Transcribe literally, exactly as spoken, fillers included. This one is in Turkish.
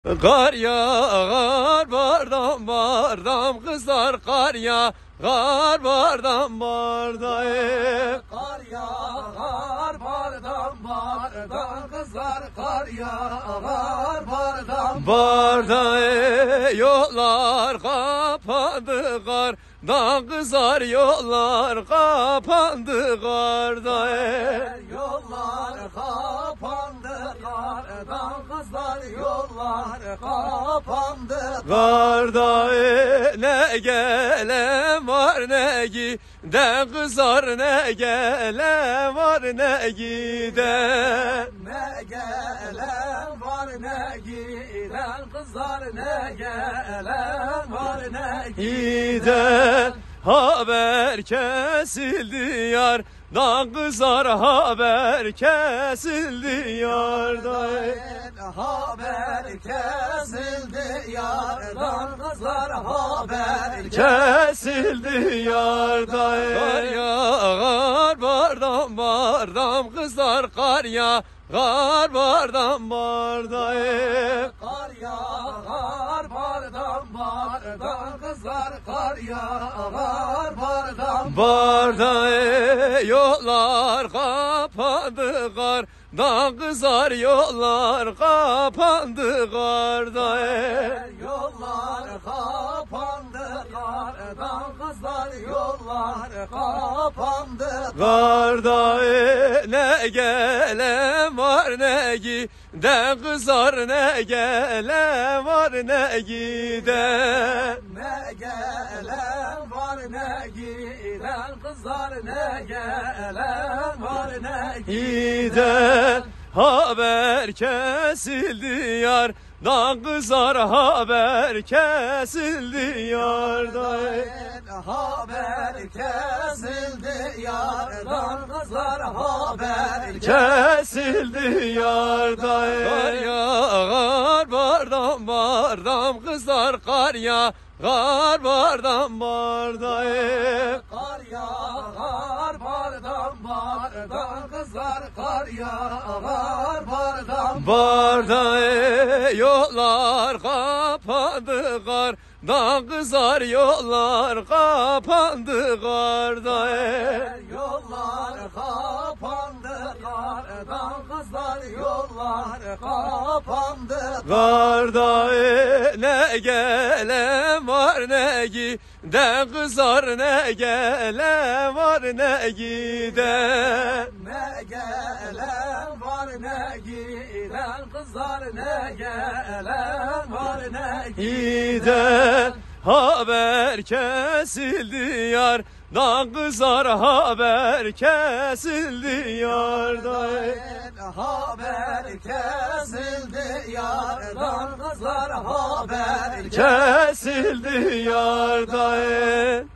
Kar yağar bardam bardam kızlar kar yağar bardam bardam. Kar yağar bardam bardam kızlar kar yağar bardam Bardam yollar kapandı kardan kızlar yollar kapandı kardan. Yollar kapandı kardan kızlar yollar kapandı Karda ne gelen var ne giden kızlar ne gelen var ne giden. Ne gelen var ne giden kızlar ne gelen var ne Giden haber kesildi yar dan kızlar haber kesildi yardan. Haber kesildi yardan kızlar haber Kesildi yardan. Kar yağar bardam bardam kızlar kar yağar bardam bardam. Kar yağar bardam bardam kızlar kar yağar bardam Bardam yollar kapandı kardan kızlar yollar kapandı kardan. Yollar kapandı kardan kızlar yollar kapandı Karda ne gelen var ne giden kızlar ne gelen var ne giden. Ne gelen var ne giden kızlar ne gelen var ne Giden haber kesildi yar dan kızlar haber kesildi yardan. Haber kesildi yardan kızlar haber Kesildi yardan. Kar yağar bardam bardam kızlar kar yağar bardam bardam. Kar yağar bardam bardam kızlar kar yağar bardam Bardam yollar kapandı kardan kızlar yollar kapandı kardan. Yollar kapandı kardan kızlar yollar kapandı Karda ne gelen var ne giden kızlar ne gelen var ne giden. Ne gelen var ne giden kızlar ne gelen var ne Giden haber kesildi yar dan kızlar haber kesildi yardan. Haber kesildi yardan kızlar haber Kesildi yardan.